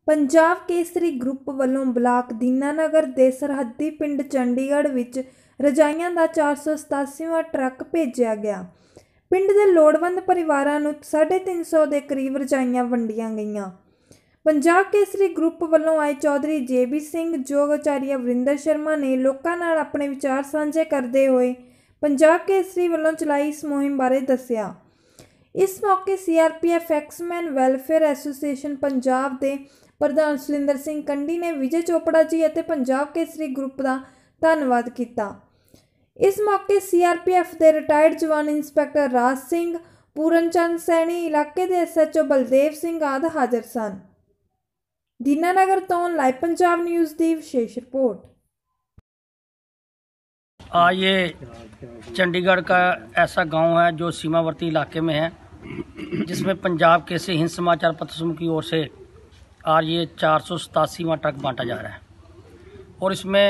Punjab Kesari group ਵੱਲੋਂ block Dinanagar ਦੇ ਸਰਹੱਦੀ ਪਿੰਡ ਚੰਡੀਗੜ੍ਹ ਵਿੱਚ ਰਜਾਈਆਂ ਦਾ 487ਵਾਂ ਟਰੱਕ ਭੇਜਿਆ ਗਿਆ। ਪਿੰਡ ਦੇ ਲੋੜਵੰਦ ਪਰਿਵਾਰਾਂ ਨੂੰ 350 ਦੇ ਕਰੀਬ ਰਜਾਈਆਂ ਵੰਡੀਆਂ ਗਈਆਂ। पंजाब केसरी ग्रुप ਵੱਲੋਂ ਆਏ चौधरी जेबी सिंह जोग आचार्य वरिंदर शर्मा ने लोगों नाल अपने विचार साझे करते हुए पंजाब केसरी ਵੱਲੋਂ चलाई इस मुहिम बारे दस्सिया। इस मौके CRPF एक्समैन वैलफेयर एसोसीएशन पंजाब के प्रधान सुलिंदर सिंह कंडी ने विजय चोपड़ा जी और पंजाब केसरी ग्रुप का धन्यवाद किया। इस मौके CRPF के रिटायर्ड जवान इंस्पैक्टर राज सिंह, पूरन चंद सैनी, इलाके के SHO बलदेव सिंह आदि हाजिर सन। दीनानगर तो लाइव पंजाब न्यूज़ की विशेष रिपोर्ट। ये चंडीगढ़ का ऐसा गांव है जो सीमावर्ती इलाके में है, जिसमें पंजाब केसरी हिंद समाचार पत्र समूह की ओर से आज ये 487वां ट्रक बांटा जा रहा है और इसमें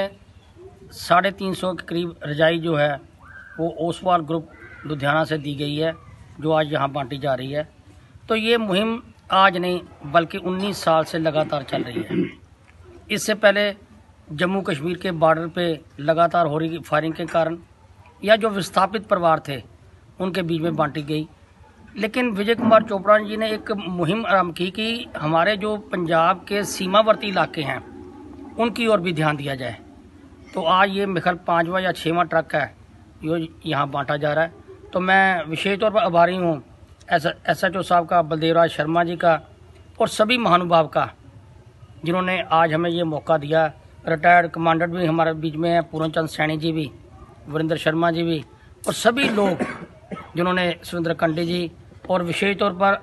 350 के करीब रजाई जो है वो ओसवाल ग्रुप लुधियाना से दी गई है, जो आज यहाँ बांटी जा रही है। तो ये मुहिम आज नहीं बल्कि 19 साल से लगातार चल रही है। इससे पहले जम्मू कश्मीर के बॉर्डर पे लगातार हो रही फायरिंग के कारण या जो विस्थापित परिवार थे उनके बीच में बांटी गई, लेकिन विजय कुमार चोपड़ा जी ने एक मुहिम आरंभ की कि हमारे जो पंजाब के सीमावर्ती इलाके हैं उनकी ओर भी ध्यान दिया जाए। तो आज ये मेरे ख्याल 5वां या 6वां ट्रक है जो यहाँ बांटा जा रहा है। तो मैं विशेष तौर पर आभारी हूँ SHO साहब का, बलदेवराज शर्मा जी का और सभी महानुभाव का, जिन्होंने आज हमें ये मौका दिया। रिटायर्ड कमांडर भी हमारे बीच में हैं, पूरन चंद सैनी जी भी, वरिंदर शर्मा जी भी, और सभी लोग जिन्होंने सुरेंद्र कंडी जी और विशेष तौर पर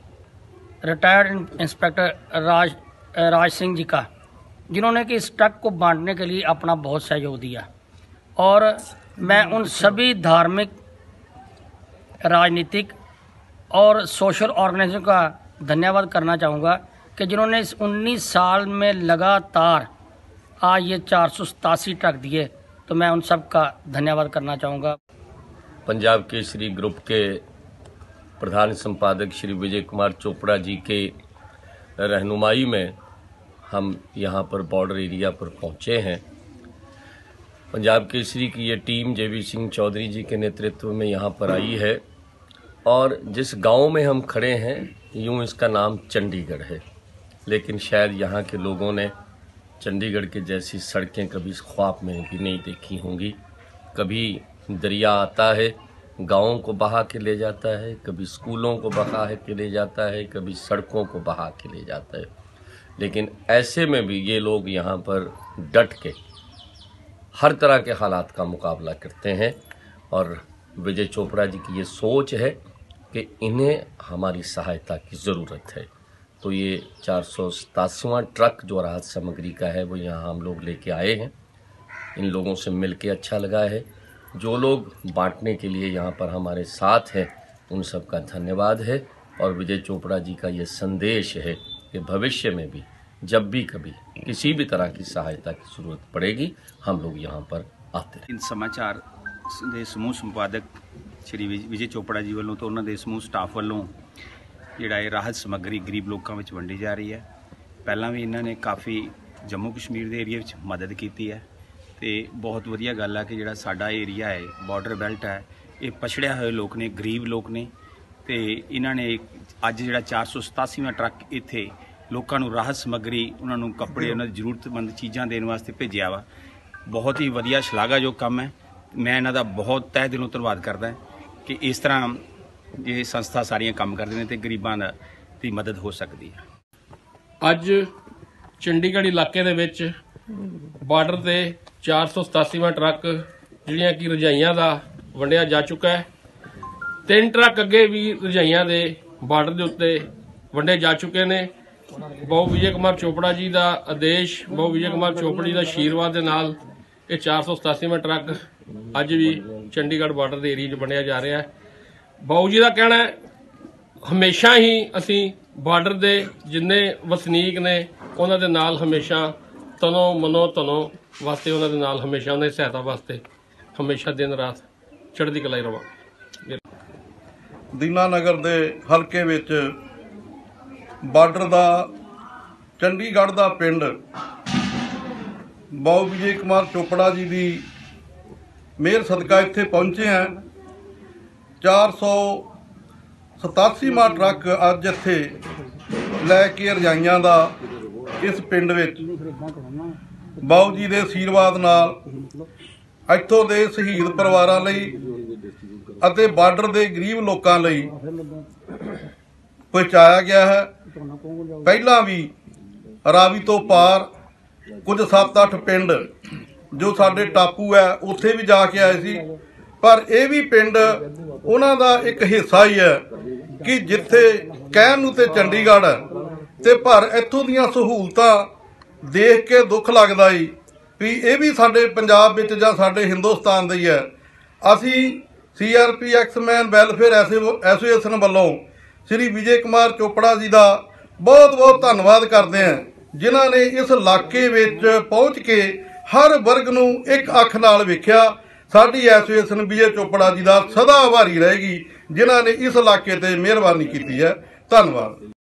रिटायर्ड इंस्पेक्टर राज सिंह जी का, जिन्होंने कि इस ट्रक को बांटने के लिए अपना बहुत सहयोग दिया। और मैं उन सभी धार्मिक, राजनीतिक और सोशल ऑर्गेनाइजेशन का धन्यवाद करना चाहूँगा कि जिन्होंने इस 19 साल में लगातार आज ये 487 ट्रक दिए। तो मैं उन सब का धन्यवाद करना चाहूँगा। पंजाब केसरी ग्रुप के प्रधान संपादक श्री विजय कुमार चोपड़ा जी के रहनुमाई में हम यहाँ पर बॉर्डर एरिया पर पहुँचे हैं। पंजाब केसरी की ये टीम जेबी सिंह चौधरी जी के नेतृत्व में यहाँ पर आई है और जिस गांव में हम खड़े हैं यूं इसका नाम चंडीगढ़ है, लेकिन शायद यहाँ के लोगों ने चंडीगढ़ के जैसी सड़कें कभी ख्वाब में भी नहीं देखी होंगी। कभी दरिया आता है गाँवों को बहा के ले जाता है, कभी स्कूलों को बहा के ले जाता है, कभी सड़कों को बहा के ले जाता है, लेकिन ऐसे में भी ये लोग यहाँ पर डट के हर तरह के हालात का मुकाबला करते हैं। और विजय चोपड़ा जी की ये सोच है कि इन्हें हमारी सहायता की ज़रूरत है। तो ये 487वां ट्रक जो राहत सामग्री का है वो यहाँ हम लोग लेके आए हैं। इन लोगों से मिल के अच्छा लगा है। जो लोग बांटने के लिए यहाँ पर हमारे साथ हैं उन सब का धन्यवाद है। और विजय चोपड़ा जी का ये संदेश है कि भविष्य में भी जब भी कभी किसी भी तरह की सहायता की ज़रूरत पड़ेगी हम लोग यहाँ पर आते हैं। इन समाचार ਦੇ ਸਮੂਹ ਸੰਪਾਦਕ ਸ਼੍ਰੀ ਵਿਜੇ ਚੋਪੜਾ ਜੀ ਵੱਲੋਂ ਤੋਂ ਉਹਨਾਂ ਦੇ ਸਮੂਹ ਸਟਾਫ ਵੱਲੋਂ ਜਿਹੜਾ ਇਹ ਰਾਹਤ ਸਮੱਗਰੀ ਗਰੀਬ ਲੋਕਾਂ ਵਿੱਚ ਵੰਡੀ ਜਾ ਰਹੀ ਹੈ। ਪਹਿਲਾਂ ਵੀ ਇਹਨਾਂ ਨੇ ਕਾਫੀ ਜੰਮੂ ਕਸ਼ਮੀਰ ਦੇ ਏਰੀਆ ਵਿੱਚ ਮਦਦ ਕੀਤੀ ਹੈ ਤੇ ਬਹੁਤ ਵਧੀਆ ਗੱਲ ਹੈ ਕਿ ਜਿਹੜਾ ਸਾਡਾ ਏਰੀਆ ਹੈ ਬਾਰਡਰ ਬੈਲਟ ਹੈ ਇਹ ਪਛੜਿਆ ਹੋਏ ਲੋਕ ਨੇ, ਗਰੀਬ ਲੋਕ ਨੇ ਤੇ ਇਹਨਾਂ ਨੇ ਅੱਜ ਜਿਹੜਾ 487ਵਾਂ ਟਰੱਕ ਇੱਥੇ ਲੋਕਾਂ ਨੂੰ ਰਾਹਤ ਸਮੱਗਰੀ, ਉਹਨਾਂ ਨੂੰ ਕੱਪੜੇ, ਉਹਨਾਂ ਦੀ ਜ਼ਰੂਰਤਮੰਦ ਚੀਜ਼ਾਂ ਦੇਣ ਵਾਸਤੇ ਭੇਜਿਆ ਵਾ। ਬਹੁਤ ਹੀ ਵਧੀਆ ਸ਼ਲਾਘਾਯੋਗ ਕੰਮ ਹੈ। मैं इन्हां दा बहुत तह दिलों धन्नवाद करदा कि इस तरह ये संस्था सारियां काम करदे ने ते गरीबां दी मदद हो सकदी है। अज चंडीगढ़ इलाके दे विच बार्डर ते 487वां ट्रक जिहड़ियां कि रजाइयां दा वंडिया जा चुका है। 3 ट्रक अगे भी रजाइयां दे बार्डर दे उत्ते वंडे जा चुके ने। बहु विजय कुमार चोपड़ा जी दा आदेश, बहु विजय कुमार चोपड़ा जी दा आशीर्वाद दे नाल ये 487वां ट्रक अज भी चंडीगढ़ बार्डर के एरिया बनया जा रहा है। बाऊ जी का कहना है हमेशा ही असी बार्डर के जिन्ने वसनीक ने उन्होंने नाल हमेशा तनो मनो तनो वास्ते उन्होंने नाल हमेशा उन्हें सहायता वास्ते हमेशा दिन रात चढ़ती कलाई रवा। दीनानगर के हल्के विच बार्डर का ਚੰਡੀਗੜ੍ਹ ਦਾ ਪਿੰਡ ਬਾਊ ਵਿਜੇ ਕੁਮਾਰ ਚੋਪੜਾ ਜੀ ਦੀ ਮਿਹਰ ਸਦਕਾ ਇੱਥੇ ਪਹੁੰਚੇ ਹਾਂ। 487ਵਾਂ ਟਰੱਕ ਅੱਜ ਇੱਥੇ ਲੈ ਕੇ ਰਜਾਈਆਂ ਦਾ ਇਸ ਪਿੰਡ ਵਿੱਚ ਬਾਊ ਜੀ ਦੇ ਅਸ਼ੀਰਵਾਦ ਨਾਲ ਇੱਥੋਂ ਦੇ ਸ਼ਹੀਦ ਪਰਿਵਾਰਾਂ ਲਈ ਅਤੇ ਬਾਰਡਰ ਦੇ ਗਰੀਬ ਲੋਕਾਂ ਲਈ ਪਹੁੰਚਾਇਆ ਗਿਆ ਹੈ। ਪਹਿਲਾਂ ਵੀ ਰਾਵੀ ਤੋਂ ਪਾਰ ਕੁਝ 7-8 ਪਿੰਡ ਜੋ ਸਾਡੇ ਟਾਪੂ ਹੈ ਉੱਥੇ ਵੀ ਜਾ ਕੇ ਆਏ ਸੀ, ਪਰ ਇਹ ਵੀ ਪਿੰਡ ਉਹਨਾਂ ਦਾ ਇੱਕ ਹਿੱਸਾ ਹੀ ਹੈ ਕਿ ਜਿੱਥੇ ਕਹਿਣ ਨੂੰ ਤੇ ਚੰਡੀਗੜ੍ਹ ਹੈ ਤੇ ਪਰ ਇੱਥੋਂ ਦੀਆਂ ਸਹੂਲਤਾਂ ਦੇਖ ਕੇ ਦੁੱਖ ਲੱਗਦਾ ਈ ਵੀ ਇਹ ਵੀ ਸਾਡੇ ਪੰਜਾਬ ਵਿੱਚ ਜਾਂ ਸਾਡੇ ਹਿੰਦੁਸਤਾਨ ਦਾ ਹੀ ਹੈ। ਅਸੀਂ CRP ਐਕਸਮੈਨ ਵੈਲਫੇਅਰ ਐਸੋਸੀਏਸ਼ਨ ਵੱਲੋਂ ਸ਼੍ਰੀ ਵਿਜੇ ਕੁਮਾਰ ਚੋਪੜਾ ਜੀ ਦਾ ਬਹੁਤ ਬਹੁਤ ਧੰਨਵਾਦ ਕਰਦੇ ਹਾਂ, ਜਿਨ੍ਹਾਂ ਨੇ ਇਸ ਇਲਾਕੇ ਵਿੱਚ ਪਹੁੰਚ ਕੇ ਹਰ ਵਰਗ ਨੂੰ ਇੱਕ ਅੱਖ ਨਾਲ ਵੇਖਿਆ। ਸਾਡੀ ਐਸੋਸੀਏਸ਼ਨ ਵਿਜੇ ਚੋਪੜਾ ਜੀ ਦਾ ਸਦਾ ਆਭਾਰੀ ਰਹੇਗੀ, ਜਿਨ੍ਹਾਂ ਨੇ ਇਸ ਇਲਾਕੇ ਤੇ ਮਿਹਰਬਾਨੀ ਕੀਤੀ ਹੈ। ਧੰਨਵਾਦ।